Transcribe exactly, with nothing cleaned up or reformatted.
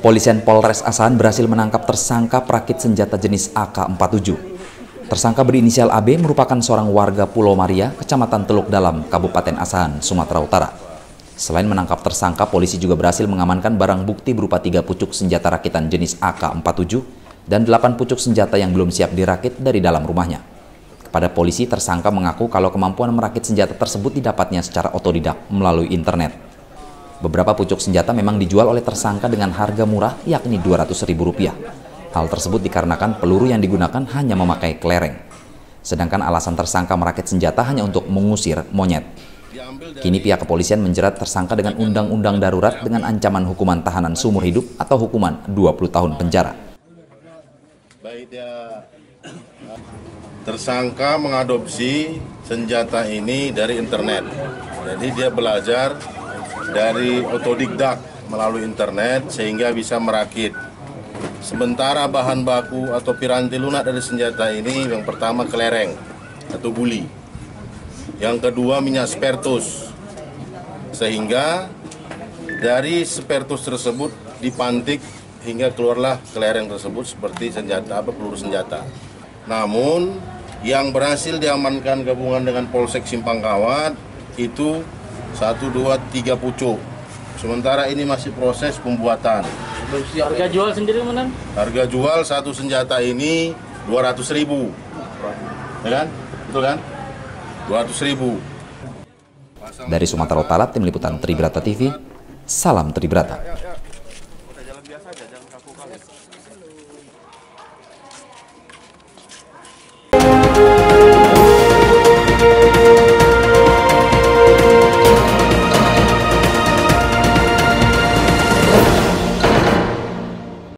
Kepolisian Polres Asahan berhasil menangkap tersangka perakit senjata jenis A K empat tujuh. Tersangka berinisial A B merupakan seorang warga Pulau Maria, Kecamatan Teluk Dalam, Kabupaten Asahan, Sumatera Utara. Selain menangkap tersangka, polisi juga berhasil mengamankan barang bukti berupa tiga pucuk senjata rakitan jenis A K empat tujuh dan delapan pucuk senjata yang belum siap dirakit dari dalam rumahnya. Kepada polisi, tersangka mengaku kalau kemampuan merakit senjata tersebut didapatnya secara otodidak melalui internet. Beberapa pucuk senjata memang dijual oleh tersangka dengan harga murah, yakni dua ratus ribu rupiah. Hal tersebut dikarenakan peluru yang digunakan hanya memakai kelereng. Sedangkan alasan tersangka merakit senjata hanya untuk mengusir monyet. Kini pihak kepolisian menjerat tersangka dengan undang-undang darurat dengan ancaman hukuman tahanan seumur hidup atau hukuman dua puluh tahun penjara. Tersangka mengadopsi senjata ini dari internet. Jadi dia belajar dari otodidak melalui internet sehingga bisa merakit. Sementara bahan baku atau piranti lunak dari senjata ini yang pertama kelereng atau guli. Yang kedua minyak spertus. Sehingga dari spertus tersebut dipantik hingga keluarlah kelereng tersebut seperti senjata apa peluru senjata. Namun yang berhasil diamankan gabungan dengan Polsek Simpang Kawat itu satu, dua, tiga pucuk. Sementara ini masih proses pembuatan. Harga jual sendiri mana? Harga jual satu senjata ini dua ratus ribu. Ya kan? Betul kan? dua ratus ribu. Dari Sumatera Utara, Tim Liputan Tribrata T V, salam Tribrata.